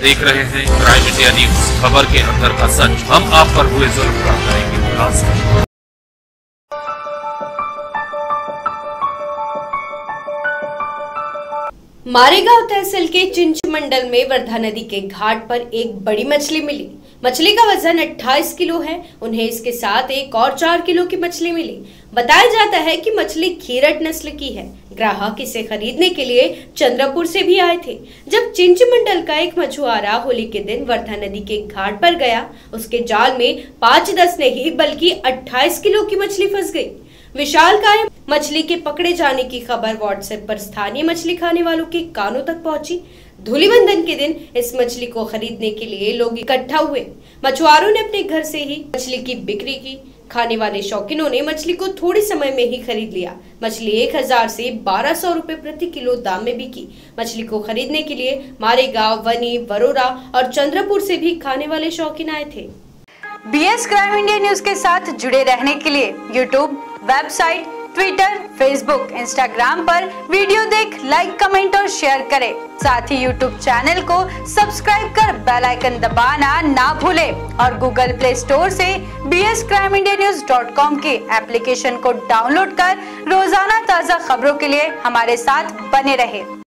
देख रहे हैं क्राइम इंडिया न्यूज, खबर के अंदर का सच। हम आप पर हुए जुल्म का करेंगे खुलासा। मारेगांव तहसील के चिंच मंडल में वर्धा नदी के घाट पर एक बड़ी मछली मिली। मछली का वजन 28 किलो है। उन्हें इसके साथ एक और 4 किलो की मछली मिली। बताया जाता है कि मछली खीरट नस्ल की है। ग्राहक इसे खरीदने के लिए चंद्रपुर से भी आए थे। जब चिंच मंडल का एक मछुआरा होली के दिन वर्धा नदी के घाट पर गया, उसके जाल में 5-10 नहीं बल्कि 28 किलो की मछली फंस गई। विशालकाय मछली के पकड़े जाने की खबर व्हाट्सएप पर स्थानीय मछली खाने वालों के कानों तक पहुंची। धूलिवंदन के दिन इस मछली को खरीदने के लिए लोग इकट्ठा हुए। मछुआरों ने अपने घर से ही मछली की बिक्री की। खाने वाले शौकीनों ने मछली को थोड़े समय में ही खरीद लिया। मछली 1000 से 1200 रुपए प्रति किलो दाम में बिकी। मछली को खरीदने के लिए मारेगांव, वनी, बरोरा और चंद्रपुर से भी खाने वाले शौकीन आए थे। BS क्राइम इंडिया न्यूज के साथ जुड़े रहने के लिए YouTube, website, Twitter, Facebook, Instagram पर वीडियो देख लाइक, कमेंट और शेयर करें। साथ ही YouTube चैनल को सब्सक्राइब कर बेल आइकन दबाना ना भूलें और Google Play स्टोर से bscrimindianews.com के एप्लीकेशन को डाउनलोड कर रोजाना ताज़ा खबरों के लिए हमारे साथ बने रहें।